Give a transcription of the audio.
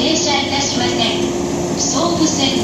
停車いたしません。総武線